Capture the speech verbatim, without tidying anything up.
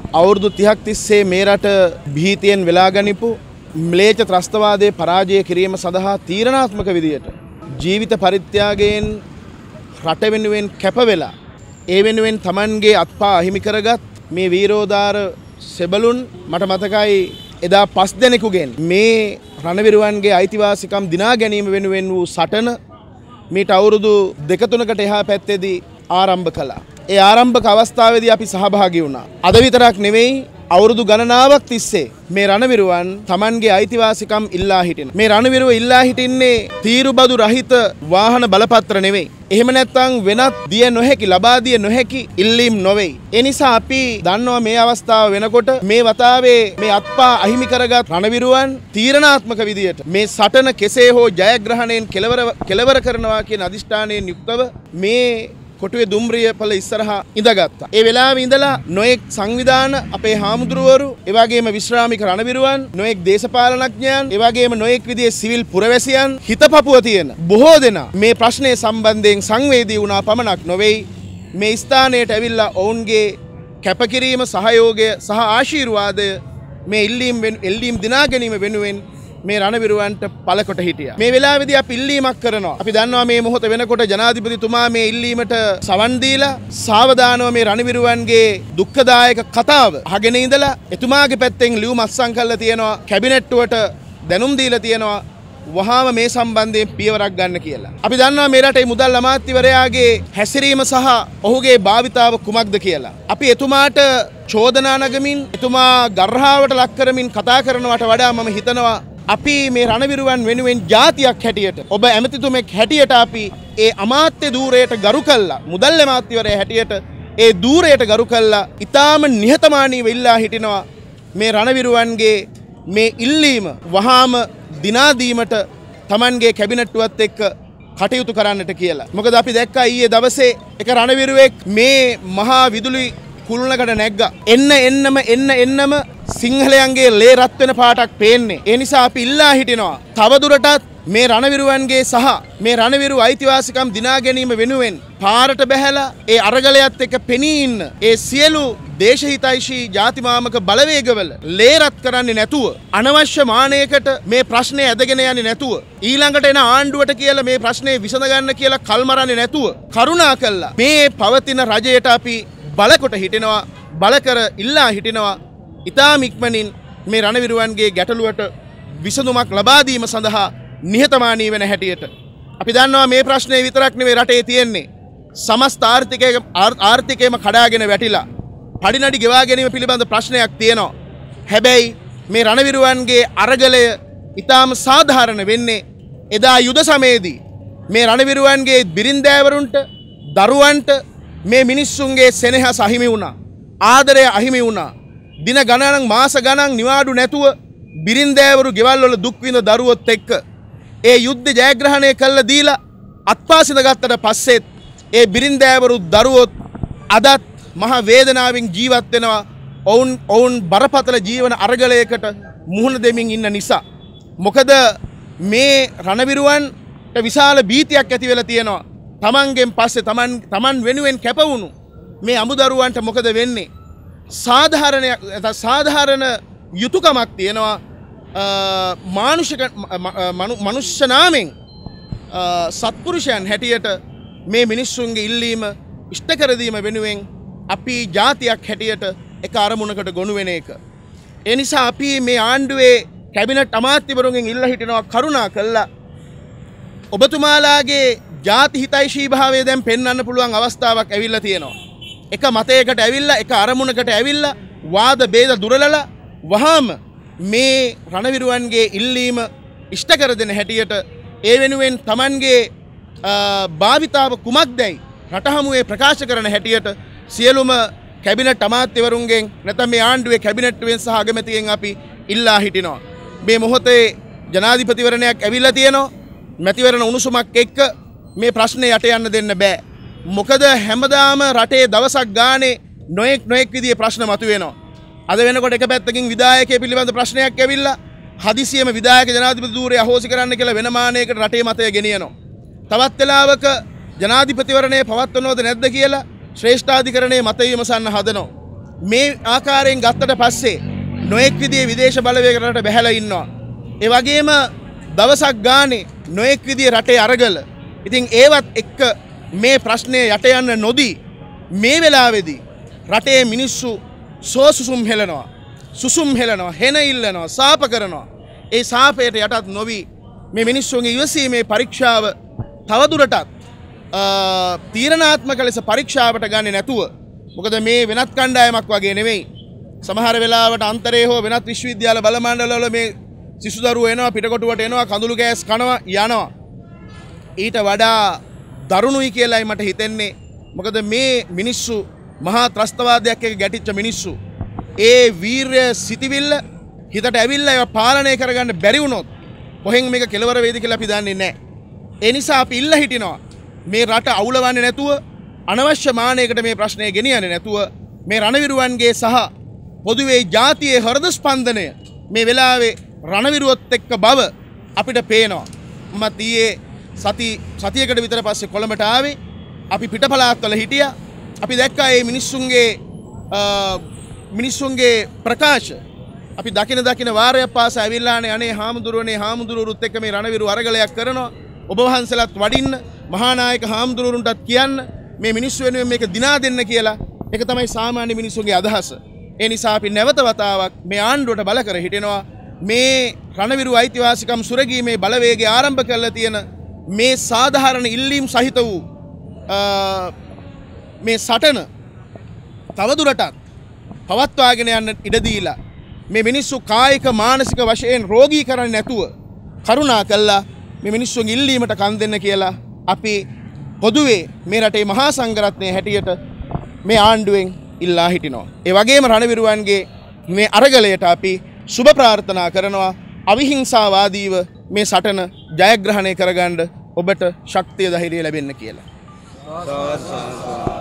අවුරුදු තිහක් තිස්සේ මේ රට භීතියෙන් වෙලා ගනිපු ම්ලේච්ඡ ත්‍රස්තවාදයේ පරාජය කිරීම සඳහා තීරණාත්මක විදියට ජීවිත පරිත්‍යාගයෙන් රට වෙනුවෙන් කැප වෙලා ඒ වෙනුවෙන් Tamanගේ අත්පා අහිමි කරගත් මේ වීරෝදාර සෙබළුන් මට මතකයි එදා පස් දෙනෙකුගෙන් මේ රණවිරුවන්ගේ අයිතිවාසිකම් දිනා ගැනීම වෙනුවෙන් වූ සටන මීට අවුරුදු දෙක තුනකට එහා පැත්තේදී ආරම්භ කළා. ඒ ආරම්භක අවස්ථාවේදී අපි සහභාගී වුණා. අද විතරක් නෙවෙයි අවුරුදු ගණනාවක් තිස්සේ මේ රණවිරුවන් Tamanගේ අයිතිවාසිකම් ඉල්ලා හිටින. මේ රණවිරුව ඉල්ලා හිටින්නේ තීරුබදු රහිත වාහන බලපත්‍ර නෙවෙයි. එහෙම නැත්නම් වෙනත් දිය නොහැකි ලබා දිය නොහැකි ඉල්ලීම් නොවේ. ඒ නිසා අපි දන්නවා මේ අවස්ථාව වෙනකොට මේ වතාවේ මේ අත්පා අහිමි කරගත් රණවිරුවන් තීරණාත්මක විදියට මේ සටන කෙසේ හෝ ජයග්‍රහණයෙන් කෙලවර කෙලවර කරනවා කියන අදිෂ්ඨානයෙන් යුක්තව මේ කොටුවේ දුම්රිය පළ ඉස්සරහා ඉඳගත්තා. ඒ වෙලාවේ ඉඳලා නොඑක් සංවිධාන අපේ හාමුදුරුවරු, ඒ වගේම විශ්‍රාමික රණවිරුවන්, නොඑක් දේශපාලනඥයන්, ඒ වගේම නොඑක් විදිහේ සිවිල් පුරවැසියන් හිතපපුව තියෙන බොහෝ දෙනා මේ ප්‍රශ්නේ සම්බන්ධයෙන් සංවේදී වුණා පමණක් නොවේ මේ ස්ථානයට ඇවිල්ලා ඔවුන්ගේ කැපකිරීම, සහයෝගය සහ ආශිර්වාදය මේ ඉල්ලීම් ඉල්ලීම් දිනා ගැනීම වෙනුවෙන් මේ රණවිරුවන්ට පළකොට හිටියා. මේ වෙලාවේදී අපි ඉල්ලීමක් කරනවා. අපි දන්නවා මේ මොහොත වෙනකොට ජනාධිපතිතුමා මේ ඉල්ලීමට සවන් දීලා සාවධානව මේ රණවිරුවන්ගේ දුක්ඛදායක කතාව අහගෙන ඉඳලා එතුමාගේ පැත්තෙන් ලියුම් අත්සන් කරලා තියෙනවා. කැබිනට්ටුවට දැනුම් දීලා තියෙනවා. වහාම මේ සම්බන්ධයෙන් පියවරක් ගන්න කියලා. අපි දන්නවා මේ රටේ මුදල් අමාත්‍යවරයාගේ හැසිරීම සහ ඔහුගේ භාවිතාව කුමක්ද කියලා. අපි එතුමාට චෝදනා නගමින් එතුමා ගර්හාවට ලක් කරමින් කතා කරනවට වඩා මම හිතනවා අපි මේ රණවිරුවන් වෙනුවෙන් ජාතියක් හැටියට ඔබ ඇමතිතුමෙක් හැටියට අපි ඒ අමාත්‍ය ධූරයට ගරු කළා. මුදල් අමාත්‍යවරයා හැටියට ඒ ධූරයට ගරු කළා. ඊටාම නිහතමානීව ඉල්ලා හිටිනවා මේ රණවිරුවන්ගේ මේ ඉල්ලීම වහාම දිනා දීමට Tamanගේ කැබිනට්ටුවත් එක්ක කටයුතු කරන්නට කියලා. මොකද අපි දැක්කා ඊයේ දවසේ එක රණවිරුවෙක් මේ මහා විදුලි කුළුණකට නැග්ගා. එන්න එන්නම එන්න එන්නම සිංහලයන්ගේ ලේ රත් වෙන පාටක් පේන්නේ. ඒ නිසා අපි ඉල්ලා හිටිනවා තවදුරටත් මේ රණවිරුවන්ගේ සහ මේ රණවිරු අයිතිවාසිකම් දිනා ගැනීම වෙනුවෙන් පාරට බැහැලා ඒ අරගලයත් එක්ක පෙනී ඉන්න ඒ සියලු දේශහිතයිෂී ජාතිමාමක බලවේගවල ලේ රත් කරන්නේ නැතුව අනවශ්‍ය මානයකට මේ ප්‍රශ්නේ ඇදගෙන යන්නේ නැතුව ඊළඟට එන ආණ්ඩුවට කියලා මේ ප්‍රශ්නේ විසඳ ගන්න කියලා කල්මරන්නේ නැතුව කරුණා කළා මේ පවතින රජයට අපි බලකොට හිටිනවා බලකර ඉල්ලා හිටිනවා ඉතාම ඉක්මනින් මේ රණවිරුවන්ගේ ගැටලුවට විසඳුමක් ලබා දීම සඳහා නිහතමානී වෙන හැටියට අපි දන්නවා මේ ප්‍රශ්නේ විතරක් නෙවෙයි රටේ තියෙන්නේ සමස්ත ආර්ථිකයේ ආර්ථිකයම කඩාගෙන වැටිලා පඩිනඩි ගෙවා ගැනීම පිළිබඳ ප්‍රශ්නයක් තියෙනවා. හැබැයි මේ රණවිරුවන්ගේ අරගලය ඉතාම සාධාරණ වෙන්නේ එදා යුද සමයේදී මේ රණවිරුවන්ගේ බිරින්දෑවරුන්ට දරුවන්ට මේ මිනිස්සුන්ගේ සෙනෙහස අහිමි වුණා. ආදරය අහිමි වුණා. දින ගණනක් මාස ගණන් නිවාඩු නැතුව බිරින්දෑවරු ගෙවල් වල දුක් විඳ දරුවොත් එක්ක ඒ යුද්ධ ජයග්‍රහණය කළා දීලා අත්පාසිඳ ගත්තට පස්සෙත් ඒ බිරින්දෑවරු දරුවොත් අදත් මහ වේදනාවෙන් ජීවත් වෙනවා. ඔවුන් ඔවුන් බරපතල ජීවන අරගලයකට මුහුණ දෙමින් ඉන්න නිසා. මොකද මේ රණවිරුවන්ට විශාල භීතියක් ඇති වෙලා තියෙනවා. තමන්ගෙන් පස්සේ තමන් තමන් වෙනුවෙන් කැපවුණු මේ අමුදරුවන්ට මොකද වෙන්නේ? සාධාරණ සාධාරණ යුතුයකමක් තියෙනවා. මානුෂික මනුෂ්‍ය නාමෙන් සත්පුරුෂයන් හැටියට මේ මිනිස්සුන්ගේ ඉල්ලීම ඉෂ්ට කර දීම වෙනුවෙන් අපි ජාතියක් හැටියට එක අරමුණකට ගොනු වෙන එක. ඒ නිසා අපි මේ ආණ්ඩුවේ කැබිනට් අමාත්‍යවරුන්ගෙන් ඉල්ලා හිටිනවා කරුණා කළා ඔබතුමාලාගේ ජාති හිතයිෂී භාවය දැන් පෙන්වන්න පුළුවන් අවස්ථාවක් ඇවිල්ලා තියෙනවා. එක මතයකට ඇවිල්ලා එක අරමුණකට ඇවිල්ලා වාද ભેද දුරලලා වහාම මේ රණවිරුවන්ගේ ඉල්ලීම ඉෂ්ට කර දෙන හැටියට ඒ වෙනුවෙන් Tamanගේ භාවිතාව කුමක්දයි රට හමුවේ ප්‍රකාශ කරන හැටියට සියලුම කැබිනට් අමාත්‍යවරුන්ගෙන් නැත්නම් මේ ආණ්ඩුවේ කැබිනට්ටුවෙන් සහ අගමැතියෙන් අපි ඉල්ලා හිටිනවා. මේ මොහොතේ ජනාධිපතිවරණයක් ඇවිල්ලා තියෙනවා. මැතිවරණ උණුසුමක් එක්ක මේ ප්‍රශ්නේ යට යන්න දෙන්න බෑ. මොකද හැමදාම රටේ දවසක් ගානේ නොඑක් නොඑක් විදිහේ ප්‍රශ්න මතුවෙනවා. අද වෙනකොට එක පැත්තකින් විධායකයෙ පිළිබඳ ප්‍රශ්නයක් ඇවිල්ලා හදිසියෙම විධායක ජනාධිපති ධූරය අහෝසි කරන්න කියලා වෙන මානයකට රටේ මතය ගෙනියනවා. තවත් වෙලාවක ජනාධිපතිවරණය පවත්වනවද නැද්ද කියලා ශ්‍රේෂ්ඨාධිකරණයේ මත විමසන්න හදනවා. මේ ආකාරයෙන් ගත්තට පස්සේ නොඑක් විදිහේ විදේශ බලවේගකට බැහැලා ඉන්නවා. ඒ වගේම දවසක් ගානේ නොඑක් විදිහේ රටේ අරගල. ඉතින් ඒවත් එක්ක මේ ප්‍රශ්නේ යට යන්න නොදී මේ වෙලාවේදී රටේ මිනිස්සු සෝසුසුම් හෙලනවා. සුසුම් හෙලනවා, හෙන ඉල්ලනවා, සාප කරනවා. ඒ සාපයට යටත් නොවි මේ මිනිස්සුන්ගේ ඉවසීමේ පරීක්ෂාව තවදුරටත් තීරණාත්මක ලෙස පරීක්ෂාවට ගන්නේ නැතුව, මොකද මේ වෙනත් කණ්ඩායමක් වගේ නෙවෙයි. සමහර වෙලාවට අන්තරේ හෝ වෙනත් විශ්වවිද්‍යාල බල මණ්ඩලවල මේ සිසු දරුවෝ එනවා, පිටකොටුවට එනවා, කඳුළු ගෑස් කනවා යනවා. ඊට වඩා දරුණුයි කියලායි මට හිතෙන්නේ. මොකද මේ මිනිස්සු මහා ත්‍රස්තවාදයක් එක්ක ගැටිච්ච මිනිස්සු. ඒ වීරය සිටිවිල්ල හිතට ඇවිල්ලා ඒවා පාලනය කරගන්න බැරි වුණොත් කොහෙන් මේක කෙලවර වේද කියලා අපි දන්නේ නැහැ. ඒ නිසා අපි ඉල්ල හිටිනවා මේ රට අවුලවන්නේ නැතුව, අනවශ්‍ය මානයකට මේ ප්‍රශ්නය ගෙනියන්නේ නැතුව, මේ රණවිරුවන්ගේ සහ පොදුවේ ජාතියේ හෘද ස්පන්දනය මේ වෙලාවේ රණවිරුවොත් එක්ක බව අපිට පේනවා. මම ඊයේ සති සතියකට විතර පස්සේ කොළඹට ආවේ. අපි පිටපලාත්වල හිටියා. අපි දැක්කා මේ මිනිස්සුන්ගේ මිනිස්සුන්ගේ ප්‍රකාශ. අපි දකින දකින වාරයක් පාසා ඇවිල්ලානේ අනේ හාමුදුරුවනේ හාමුදුරුවරුත් එක්ක මේ රණවිරු අරගලයක් කරනවා. ඔබ වහන්සේලාත් වඩින්න, මහානායක හාමුදුරුවරුන්ටත් කියන්න මේ මිනිස්සු වෙනුවෙන් මේක දිනා දෙන්න කියලා. ඒක තමයි සාමාන්‍ය මිනිස්සුන්ගේ අදහස. ඒ නිසා අපි නැවත වතාවක් මේ ආණ්ඩුවට බල කර හිටිනවා මේ රණවිරු අයිතිවාසිකම් සුරගීමේ බලවේගය ආරම්භ කරලා තියෙන මේ සාධාරණ ඉල්ලීම් සහිත වූ මේ සටන තවදුරටත් පවත්වාගෙන යන්න ඉඩ දීලා මේ මිනිස්සු කායික මානසික වශයෙන් රෝගී කරන්නේ නැතුව කරුණා කළා මේ මිනිස්සුන්ගේ ඉල්ලීමට කන් දෙන්න කියලා අපි පොදුවේ මේ රටේ මහා සංඝරත්නයේ හැටියට මේ ආණ්ඩුවෙන් ඉල්ලා හිටිනවා. ඒ වගේම රණවිරුවන්ගේ මේ අරගලයට අපි සුබ ප්‍රාර්ථනා කරනවා. අවිහිංසාවාදීව මේ සටන ජයග්‍රහණය කරගන්න ඔබට ශක්තිය ධෛර්යය ලැබෙන්න කියලා.